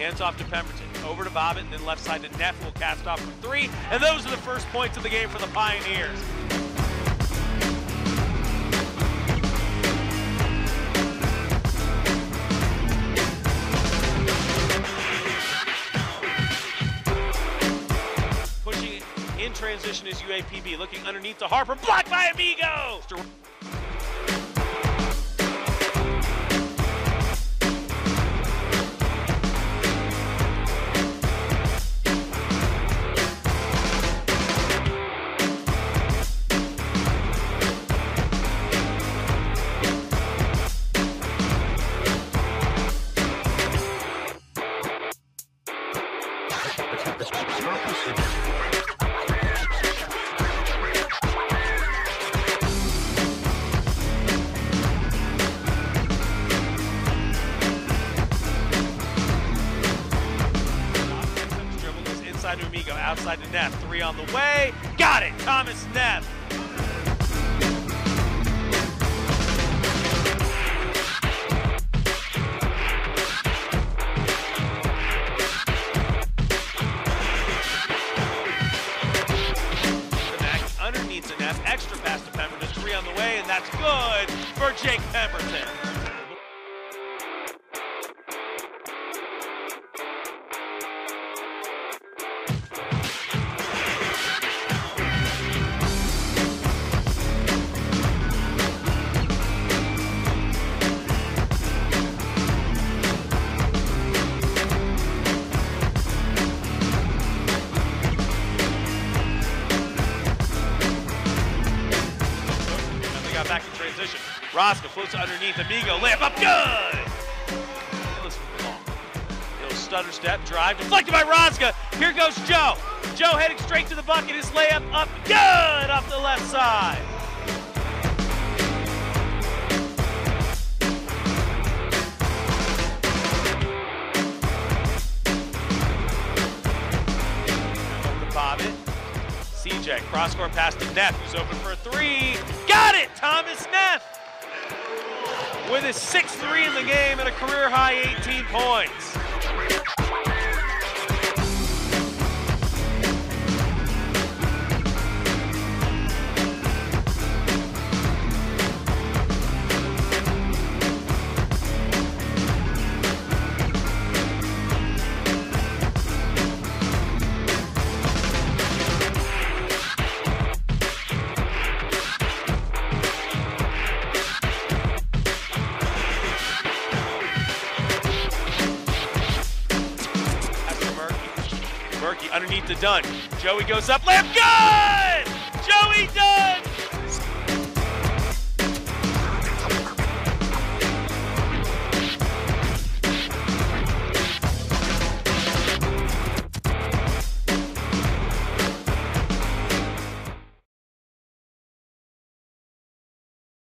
Hands off to Pemberton, over to Bobbitt, and then left side to Neff, will cast off from 3. And those are the first points of the game for the Pioneers. Pushing in transition is UAPB, looking underneath to Harper, blocked by Amigo! Inside to Amigo, outside to Neff, 3 on the way, got it, Thomas Neff. Underneath to Neff, extra pass to Pemberton, 3 on the way, and that's good for Jake Pemberton. Back in transition. Rosca floats underneath. Amigo layup up, good! Little stutter step, drive, deflected by Rosca. Here goes Joe. Joe heading straight to the bucket. His layup up, good! Off the left side. Over to Bobbitt. CJ, cross-court pass to Neff, who's open for a 3. Got it! Thomas Neff! With his 6th 3 in the game and a career-high 18 points. Murky underneath the Dunn. Joey goes up, layup, good! Joey Dunn!